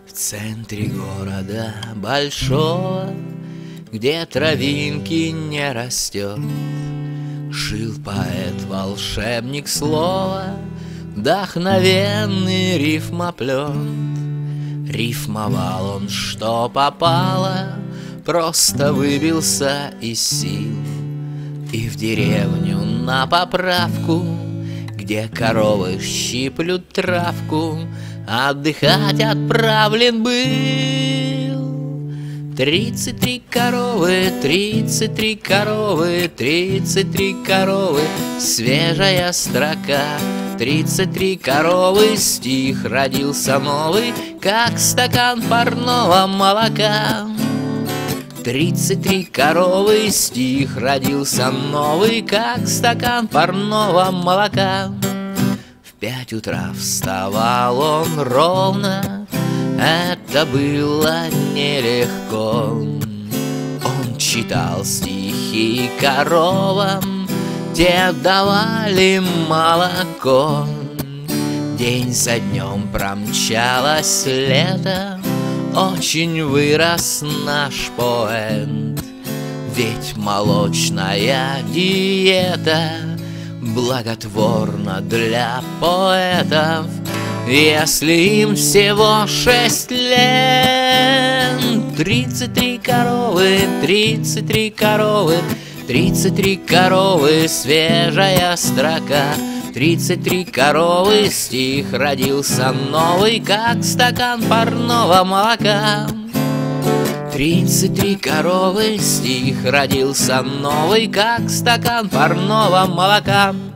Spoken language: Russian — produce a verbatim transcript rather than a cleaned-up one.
В центре города большого, где травинки не растет, жил поэт-волшебник слова, вдохновенный рифмоплет. Рифмовал он, что попало, просто выбился из сил. И в деревню на поправку, где коровы щиплют травку, отдыхать отправлен был. Тридцать три коровы, тридцать три коровы, тридцать три коровы, свежая строка. Тридцать три коровы, стих родился новый, как стакан парного молока. Тридцать три коровы, стих родился новый, как стакан парного молока. В пять утра вставал он ровно, это было нелегко. Он читал стихи коровам, те давали молоко. День за днем промчалось лето, очень вырос наш поэт. Ведь молочная диета благотворна для поэтов, если им всего шесть лет. Тридцать три коровы, тридцать три коровы, тридцать три коровы, свежая строка. Тридцать три коровы, стих родился новый, как стакан парного молока. Тридцать три коровы, стих родился новый, как стакан парного молока.